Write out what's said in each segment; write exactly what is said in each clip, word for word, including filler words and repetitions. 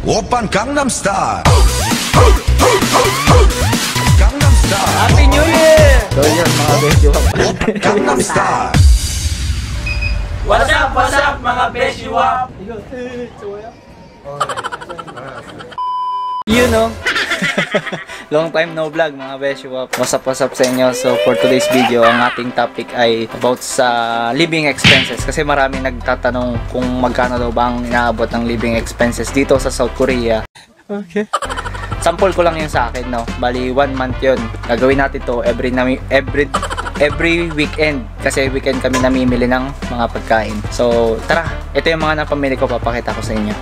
Oppan Gangnam Style. Gangnam Style. Happy New Year! So yun mga besyo. Oppan Gangnam Style. What's up, what's up mga beshiwap? You know, long time no vlog mga beshiwap. What's up, what's up sa inyo? So for today's video, ang ating topic ay about sa living expenses. Kasi maraming nagtatanong kung magkano daw ba ang inaabot ng living expenses dito sa South Korea. Okay. Sample ko lang yun sa akin, no? Bali, one month yun. Gagawin natin to every, every, every weekend. Kasi weekend kami namimili ng mga pagkain. So, tara. Ito yung mga napamili ko. Papakita ko sa inyo.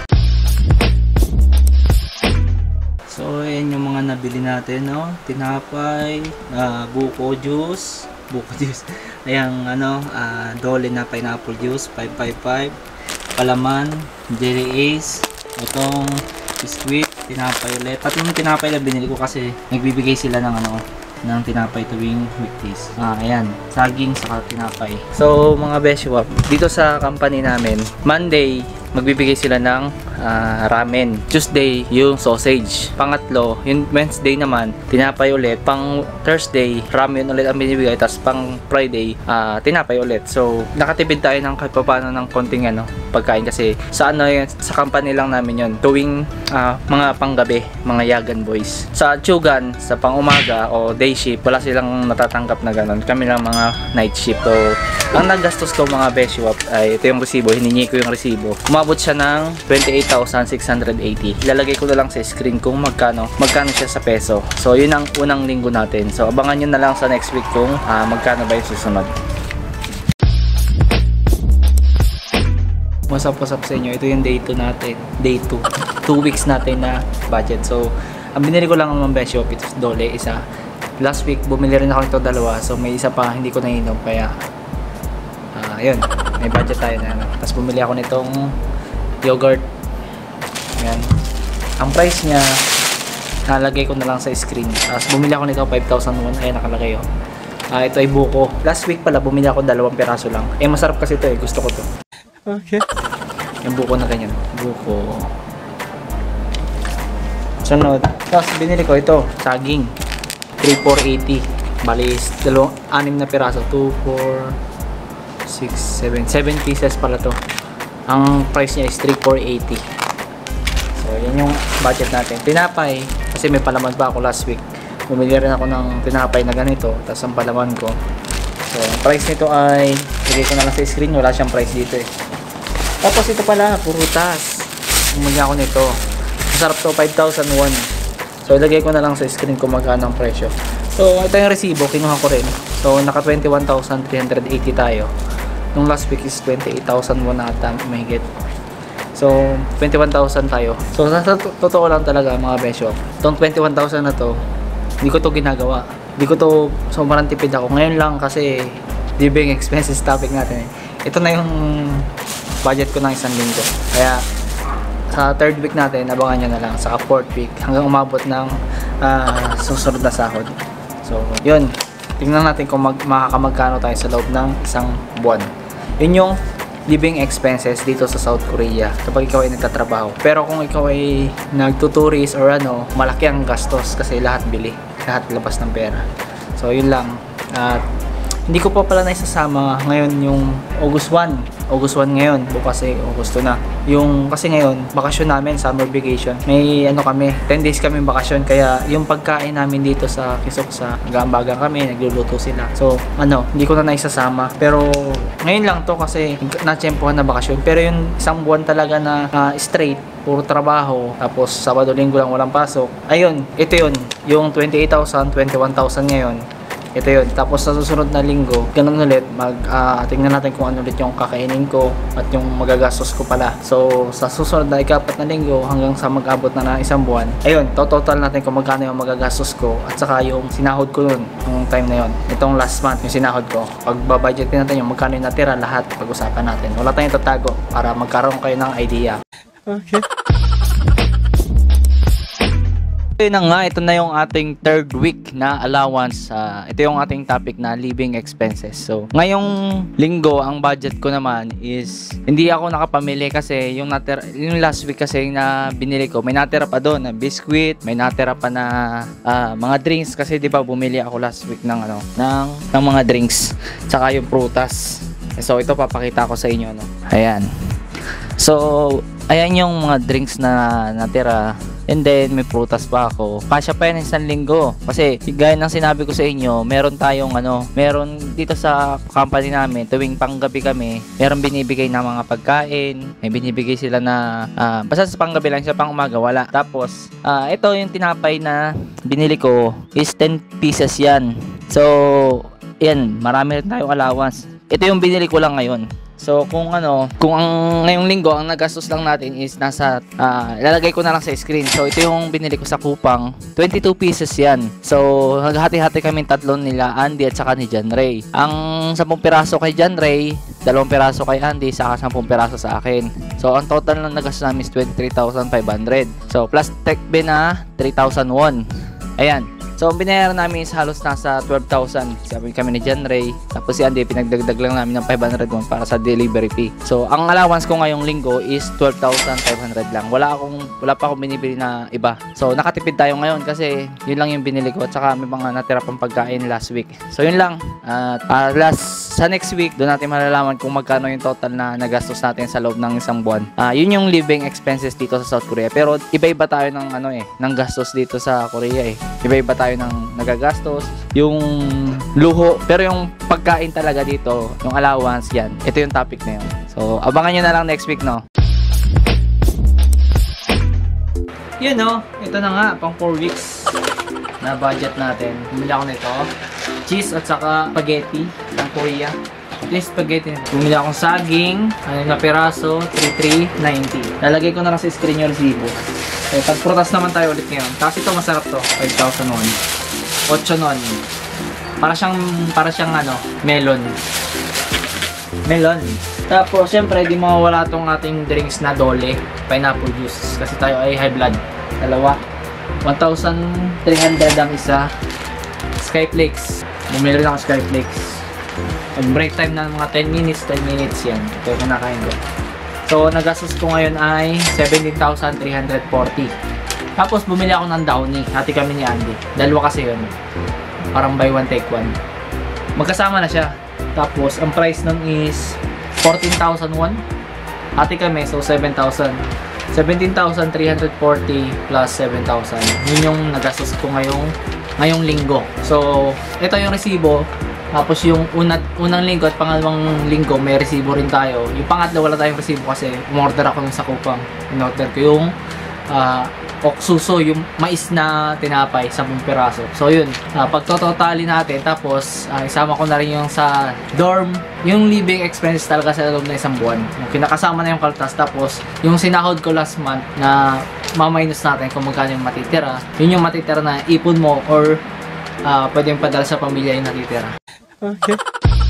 So, ayan yung mga nabili natin, no? Tinapay, uh, buko juice. Buko juice. Ayan, ano, uh, Dole na pineapple juice, five five five. Palaman, Jelly Ace. Itong biscuit, tinapay ulit. Tatlong tinapay na binili ko kasi nagbibigay sila ng ano, ng tinapay tuwing weekdays. Ah, ayan, saging saka tinapay. So, mga beshiwap, dito sa company namin, Monday, magbibigay sila ng uh, ramen. Tuesday, yung sausage. Pangatlo, yung Wednesday naman, tinapay ulit. Pang Thursday, ramen ulit ang binibigay. Tapos pang Friday, uh, tinapay ulit. So, nakatipid tayo ng kahit paano ng konting ano, pagkain kasi sa ano yun, sa company lang namin yun. Tuwing uh, mga panggabi, mga yagan boys. Sa Chugan, sa pang umaga o day shift, wala silang natatanggap na ganun. Kami lang mga night shift. So, ang nagastos ko mga beshiwap ay ito yung resibo. Hiningi ko yung resibo. Umabot siya ng twenty-eight thousand six hundred eighty. Ilalagay ko na lang sa screen kung magkano magkano siya sa peso. So yun ang unang linggo natin. So abangan nyo na lang sa next week kung uh, magkano ba yung susunod. What's up, what's up sa inyo? Ito yung day two natin. Day two. two weeks natin na budget. So ang binili ko lang ng besyo, ito Dole, isa. Last week bumili rin ako nito dalawa. So may isa pa hindi ko nainom kaya uh, ayun, may budget tayo na ano. Tapos bumili ako nitong yogurt. Ayan. Ang price niya, nalagay ko na lang sa screen. Tapos bumili ako nito five thousand won. Ayan, nakalagay oh. Uh, ito ay buko. Last week pala, bumili ako dalawang piraso lang. Eh, masarap kasi ito eh. Gusto ko to. Okay. Yung buko na ganyan. Buko. Sunod. Tapos binili ko ito. Saging. three four eighty. Bali, dalawang, anim na piraso. two, four, six, seven. seven pieces pala to. Ang price niya is three four eighty. So, yan yung budget natin. Tinapay, kasi may palaman pa ako last week. Bumili rin ako ng tinapay na ganito, tapos ang palaman ko. So, ang price nito ay, lagay ko na lang sa screen, wala siyang price dito eh. Tapos ito pala, purutas. Bumili ako nito. Masarap to, five thousand won. So, ilagay ko na lang sa screen kung magkano ang presyo. So, ito yung resibo, kinuha ko rin. So, naka twenty-one thousand three hundred eighty tayo. Nung last week is twenty-eight thousand won ata, mahigit. So, twenty-one thousand tayo. So, sa totoo lang talaga mga besyo. Itong twenty-one thousand na to, hindi ko to ginagawa. Hindi ko to, sobrang tipid ako. Ngayon lang kasi, living expenses topic natin. Ito na yung budget ko ng isang linggo. Kaya, sa third week natin, abangan nyo na lang. Saka fourth week, hanggang umabot ng uh, susunod na sahod. So, yun. Tingnan natin kung mag makakamagkano tayo sa loob ng isang buwan. Yun yung living expenses dito sa South Korea kapag ikaw ay nagtatrabaho. Pero kung ikaw ay nagtuturist or ano, malaki ang gastos kasi lahat bili, lahat labas ng pera. So yun lang. At hindi ko pa pala naisasama ngayon yung August one. August one ngayon, bukas ay August two na. Yung kasi ngayon, bakasyon namin, summer vacation. May ano kami, ten days kami bakasyon kaya yung pagkain namin dito sa Kisok sa Gambagan kami, nagluluto sila. So, ano, hindi ko na naisasama. Pero ngayon lang to kasi na-tsempohan na bakasyon. Pero yung isang buwan talaga na uh, straight, puro trabaho, tapos Sabado, Linggo lang walang pasok. Ayun, ito yun. Yung twenty-eight thousand, twenty-one thousand ngayon. Ito yun. Tapos sa susunod na linggo, ganun ulit, mag, uh, tingnan natin kung ano ulit yung kakainin ko at yung magagastos ko pala. So, sa susunod na ikapat na linggo hanggang sa mag-abot na ng isang buwan, ayun, total natin kung magkano yung magagastos ko at saka yung sinahod ko nun, yung time na yun. Itong last month, yung sinahod ko. Pag babudgetin natin yung magkano yung natira, lahat pag-usapan natin. Wala tayong tatago para magkaroon kayo ng idea. Okay. Ito na nga, ito na yung ating third week na allowance. Uh, ito yung ating topic na living expenses. So, ngayong linggo, ang budget ko naman is hindi ako nakapamili kasi yung, natira, yung last week kasi na binili ko, may natira pa doon na biscuit, may natira pa na uh, mga drinks kasi di ba bumili ako last week ng ano, ng, ng mga drinks, tsaka yung prutas. So, ito papakita ko sa inyo, no. Ayan. So, ayan yung mga drinks na natira. And then, may prutas pa ako. Kasya pa yan isang linggo. Kasi, gaya ng sinabi ko sa inyo, meron tayong ano, meron dito sa company namin, tuwing panggabi kami, meron binibigay na mga pagkain, may binibigay sila na, uh, basta sa panggabi lang, sa pang umaga, wala. Tapos, uh, ito yung tinapay na binili ko, is ten pieces yan. So, yan, marami rin tayong allowance. Ito yung binili ko lang ngayon. So kung ano, kung ang ngayong linggo ang nagastos lang natin is nasa uh, ilalagay ko na lang sa screen. So ito yung binili ko sa Kupang, twenty-two pieces yan. So naghati-hati kami tatlo nila, Andy at saka ni John Ray. Ang sampung piraso kay John Ray, dalawang piraso kay Andy, saka sampung piraso sa akin. So ang total na nagastos namin is twenty-three thousand five hundred. So plus techbe na three thousand one. Ayan. So, ang binayaran namin is halos nasa twelve thousand. Sabi kami ni John Ray. Tapos si Andy, pinagdagdag lang namin ng five hundred won para sa delivery fee. So, ang allowance ko ngayong linggo is twelve thousand five hundred lang. Wala akong, wala pa akong binibili na iba. So, nakatipid tayo ngayon kasi yun lang yung binili ko. At saka may mga natira pang pagkain last week. So, yun lang. At uh, last, sa next week, doon natin malalaman kung magkano yung total na nagastos natin sa loob ng isang buwan. Uh, yun yung living expenses dito sa South Korea. Pero, iba-iba tayo ng ano eh, ng gastos dito sa Korea eh. Iba-iba tayo ng nagagastos, yung luho, pero yung pagkain talaga dito, yung allowance yan, ito yung topic na yun. So, abangan nyo na lang next week, no? Yun, no? Ito na nga, pang four weeks na budget natin. Bumili ako nito, cheese at saka spaghetti ng Korea. Ito yung spaghetti nito. Bumili akong saging, ano na piraso, thirty-three ninety. Lalagay ko na lang sa screen yung resibo. So, pagprutas naman tayo ulit ngayon. Tapos ito masarap to, five thousand won. Ocho non. Para siyang, para siyang ano, melon. Melon. Tapos, syempre, di mawawala tong ating drinks na dole. Pineapple juice. Kasi tayo ay high blood. Dalawa. one thousand three hundred ang isa. Skyflakes. Bumili rin ako Skyflakes. Pag break time na mga ten minutes, ten minutes yan. Ito yung kinakain ko. So, nagastos ko ngayon ay seventeen thousand three hundred forty. Tapos, bumili ako ng Downy. Hati kami ni Andy. Dalawa kasi yun. Parang buy one, take one. Magkasama na siya. Tapos, ang price nun is fourteen thousand won. Hati kami, so seven thousand. seventeen thousand three hundred forty plus seven thousand. Yun yung nagastos ko ngayong, ngayong linggo. So, ito yung resibo. Tapos yung unat, unang linggo at pangalawang linggo may resibo rin tayo. Yung pangatlo wala tayong resibo kasi umorder ako ng sa Kupang. In-order ko yung uh, oksuso, yung mais na tinapay, ten piraso. So yun, uh, pagtototali natin, tapos uh, isama ko na rin yung sa dorm, yung living expenses talaga sa loob na isang buwan. Yung kinakasama na yung kaltas, tapos yung sinahod ko last month na maminus natin kung magkano yung matitira. Yun yung matitira na ipon mo or uh, pwede yung padala sa pamilya yung natitira. Okay.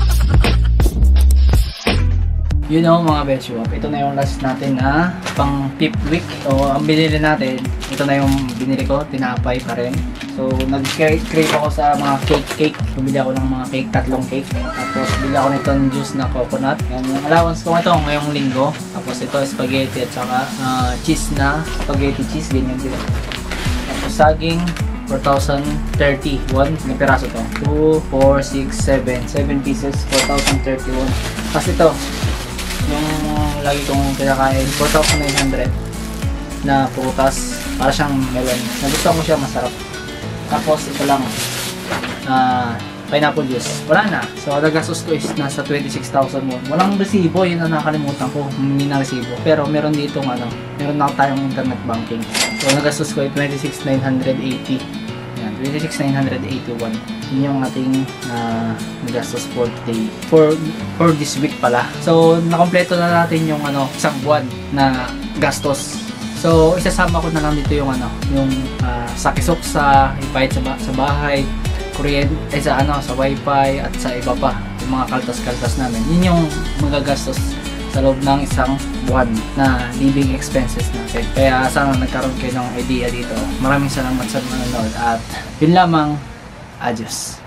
You know mga Betshwap, ito na yung last natin na pang fifth week. So, ang binili natin, ito na yung binili ko, tinapay pa rin. So, nag-crave ako sa mga cake-cake. Bumili ako ng mga cake, tatlong cake. Tapos, bili ako nito ng juice na coconut. Yan, yung allowance ko ito ngayong linggo. Tapos, ito spaghetti at saka uh, cheese na spaghetti cheese, ganyan din. Tapos, saging, four thousand thirty-one na piraso to. two, four, six, seven. seven pieces, four thousand thirty-one. Kasi ito, yung lagi kong kinakain, four thousand nine hundred na prutas, para siyang melon. Nagustuhan ko siya, masarap. Tapos ito lang, uh, pineapple juice, wala na. So nagastos ko is nasa twenty-six thousand won. Walang resibo, yun ang nakalimutan ko, hindi na resibo. Pero meron dito ano, meron na tayong internet banking. So nagastos ko ay twenty-six thousand nine hundred eighty. Yan, twenty-six thousand nine hundred eighty-one. Yun yung ating uh, nagastos for today. For, for this week pala. So, nakompleto na natin yung ano, isang buwan na gastos. So, isasama ko na lang dito yung ano, yung uh, sakisok sa ipahit sa, sa bahay, kuryente, eh, sa ano, sa wifi at sa iba pa, yung mga kaltas-kaltas namin. Yun yung magagastos sa loob ng isang buwan na living expenses natin. Kaya sana nagkaroon kayo ng idea dito. Maraming salamat sa manonood at yun lamang. Adios.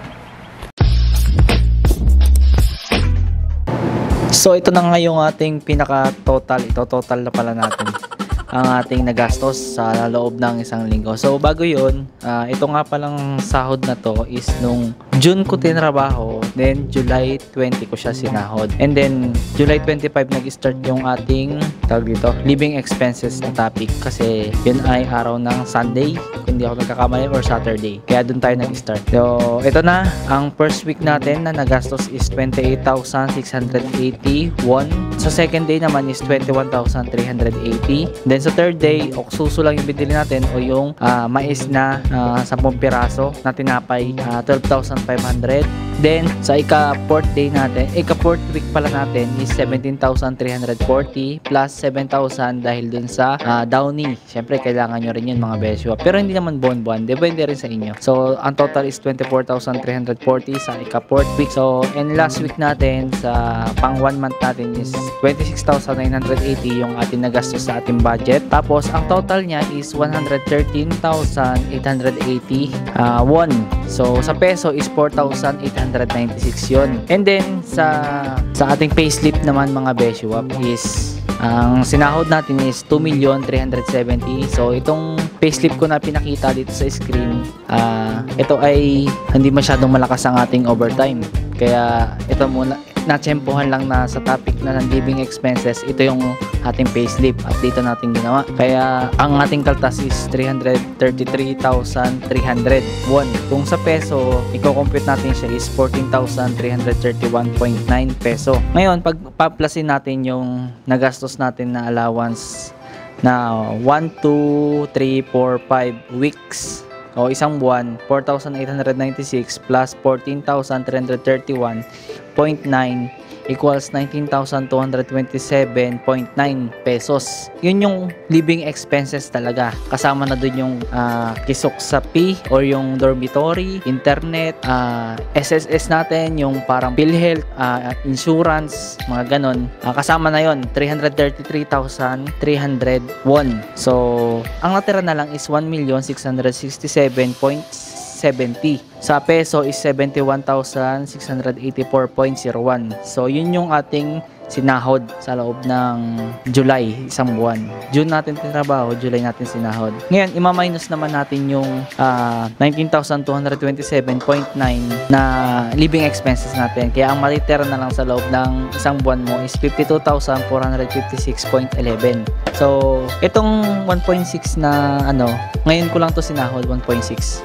So ito na nga yung ating pinaka total. Ito total na pala natin ang ating nagastos sa loob ng isang linggo. So bago yun, uh, ito nga palang sahod na to is nung June ko tinrabaho, then July twenty ko siya sinahod. And then July twenty-five nag-start yung ating tawag dito, living expenses na topic kasi yun ay araw ng Sunday, kung hindi ako nagkakamali, or Saturday. Kaya dun tayo nag-start. So ito na, ang first week natin na nagastos is twenty-eight thousand six hundred eighty-one. Sa second day naman is twenty-one thousand three hundred eighty. Then sa third day, oksuso lang yung binili natin o yung uh, mais na uh, ten piraso na tinapay, uh, twelve thousand five hundred. Then sa ika-fourth day natin, ika-fourth week pala natin is seventeen thousand three hundred forty plus seven thousand dahil dun sa uh, downy. Siyempre kailangan nyo rin yun mga besyo. Pero hindi naman buwan-buwan, depende rin sa inyo. So ang total is twenty-four thousand three hundred forty sa ika-fourth week. So and last week natin sa pang one month natin is twenty-six thousand nine hundred eighty yung ating nagastos sa ating budget. Tapos ang total niya is one hundred thirteen thousand eight hundred eighty uh, won. So sa peso is four thousand eight hundred ninety-six yun. And then sa sa ating payslip naman mga besyo is ang sinahod natin is two million three hundred seventy. So itong payslip ko na pinakita dito sa screen, uh, ito ay hindi masyadong malakas ang ating overtime. Kaya ito muna, natsempohan lang na sa topic na ng living expenses, ito yung ating payslip at dito natin ginawa. Kaya ang ating kaltas is three hundred thirty-three thousand three hundred won. Kung sa peso, i-compute natin siya is fourteen thousand three hundred thirty-one point nine peso. Ngayon, pag paplasin natin yung nagastos natin na allowance na one, two, three, four, five weeks o isang buwan, four thousand eight hundred ninety-six plus fourteen thousand three hundred thirty-one point nine equals nineteen thousand two hundred twenty-seven point nine pesos. Yun yung living expenses talaga. Kasama na dun yung uh, kisok sa P or yung dormitory, internet, uh, S S S natin, yung parang PhilHealth, uh, insurance, mga ganon. Uh, kasama na yun, three hundred thirty-three thousand three hundred won. So, ang natira na lang is one million six hundred sixty-seven point seventy. Sa peso is seventy-one thousand six hundred eighty-four point zero one. So yun yung ating sinahod sa loob ng July, isang buwan. June natin tinrabaho, July natin sinahod. Ngayon, ima-minus naman natin yung uh, nineteen thousand two hundred twenty-seven point nine na living expenses natin. Kaya ang matitira na lang sa loob ng isang buwan mo is fifty-two thousand four hundred fifty-six point eleven. So, itong one point six na ano, ngayon ko lang to sinahod, one point six.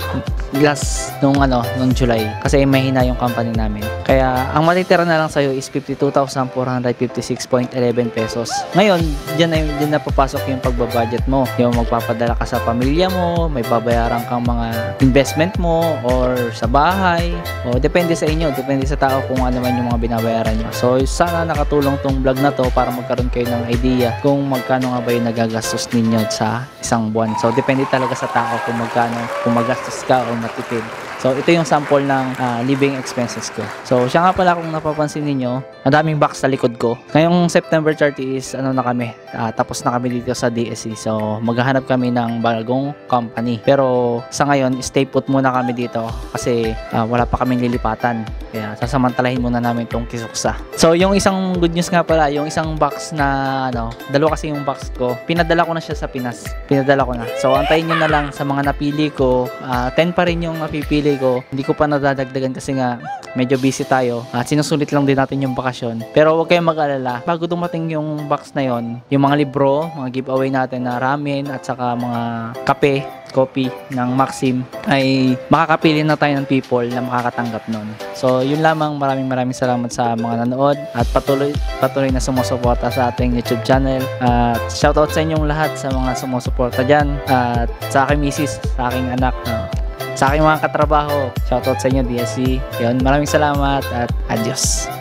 Last nung ano, nung July. Kasi mahina yung company namin. Kaya, ang matitira na lang sa'yo is fifty-two thousand four hundred fifty-six point eleven pesos. Ngayon, dyan na, dyan na papasok yung pagbabudget mo. Yung magpapadala ka sa pamilya mo, may babayaran kang mga investment mo, or sa bahay. O, depende sa inyo. Depende sa tao kung ano man yung mga binabayaran nyo. So, sana nakatulong tong vlog na to para magkaroon kayo ng idea kung magkano nga ba yung nagagastos ninyo sa isang buwan. So, depende talaga sa tao kung magkano, kung magastos ka o matipid. So, ito yung sample ng uh, living expenses ko. So, siya nga pala kung napapansin niyo, madaming box sa likod ko. Ngayong September thirty is ano na kami, uh, tapos na kami dito sa D S C. So, maghahanap kami ng bagong company. Pero sa ngayon, stay put muna kami dito kasi uh, wala pa kaming lilipatan. Kaya sasamantalahin muna namin itong kisuksa. So, yung isang good news nga pala, yung isang box na ano, dalawa kasi yung box ko, pinadala ko na siya sa Pinas. Pinadala ko na. So, antayin nyo na lang sa mga napili ko. Uh, ten pa rin yung napipili ko. Hindi ko pa nadadagdagan kasi nga medyo busy tayo at sinusulit lang din natin yung bakasyon. Pero huwag kayong mag-alala, bago dumating yung box na yon, yung mga libro, mga giveaway natin na ramen at saka mga kape, coffee ng Maxim, ay makakapili na tayo ng people na makakatanggap nun. So yun lamang, maraming maraming salamat sa mga nanood at patuloy patuloy na sumusuporta sa ating YouTube channel. At uh, shoutout sa inyong lahat sa mga sumusuporta dyan at sa aking misis, sa aking anak, uh, sa aking mga katrabaho. Shoutout sa inyo D S C. Yun, maraming salamat at adios.